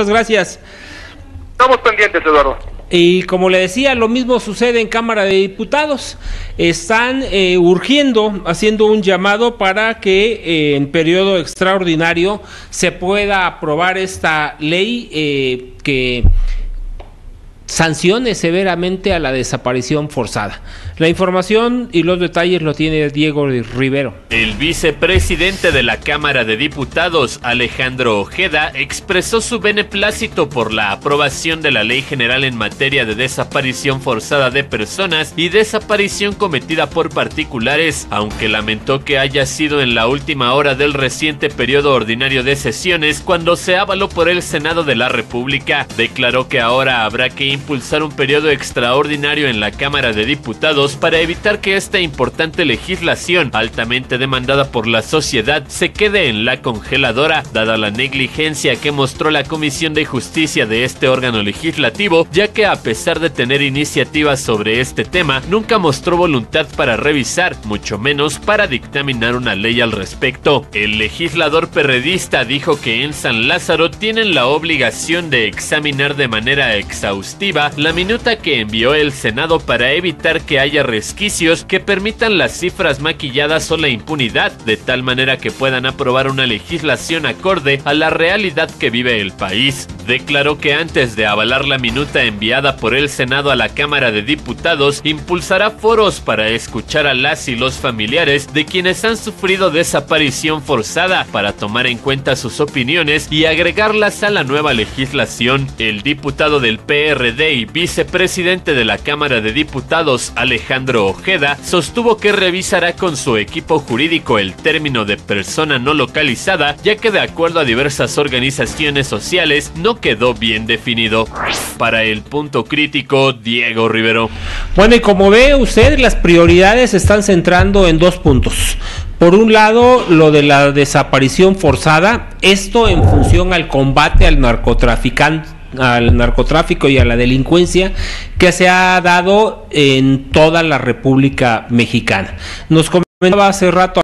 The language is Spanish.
gracias. Estamos pendientes, Eduardo. Y como le decía, lo mismo sucede en Cámara de Diputados. Están urgiendo, haciendo un llamado para que en periodo extraordinario se pueda aprobar esta ley que sancione severamente a la desaparición forzada. La información y los detalles lo tiene Diego Rivero. El vicepresidente de la Cámara de Diputados, Alejandro Ojeda, expresó su beneplácito por la aprobación de la Ley General en materia de desaparición forzada de personas y desaparición cometida por particulares, aunque lamentó que haya sido en la última hora del reciente periodo ordinario de sesiones cuando se avaló por el Senado de la República. Declaró que ahora habrá que impulsar un periodo extraordinario en la Cámara de Diputados para evitar que esta importante legislación, altamente demandada por la sociedad, se quede en la congeladora, dada la negligencia que mostró la Comisión de Justicia de este órgano legislativo, ya que a pesar de tener iniciativas sobre este tema, nunca mostró voluntad para revisar, mucho menos para dictaminar una ley al respecto. El legislador perredista dijo que en San Lázaro tienen la obligación de examinar de manera exhaustiva la minuta que envió el Senado para evitar que haya resquicios que permitan las cifras maquilladas o la impunidad, de tal manera que puedan aprobar una legislación acorde a la realidad que vive el país. Declaró que antes de avalar la minuta enviada por el Senado a la Cámara de Diputados, impulsará foros para escuchar a las y los familiares de quienes han sufrido desaparición forzada para tomar en cuenta sus opiniones y agregarlas a la nueva legislación. El diputado del PRD y vicepresidente de la Cámara de Diputados, Alejandro Ojeda, sostuvo que revisará con su equipo jurídico el término de persona no localizada, ya que de acuerdo a diversas organizaciones sociales no quedó bien definido. Para el Punto Crítico, Diego Rivero. Bueno, y como ve usted, las prioridades se están centrando en dos puntos. Por un lado, lo de la desaparición forzada, esto en función al combate al narcotráfico y a la delincuencia que se ha dado en toda la República Mexicana. Nos comentaba hace rato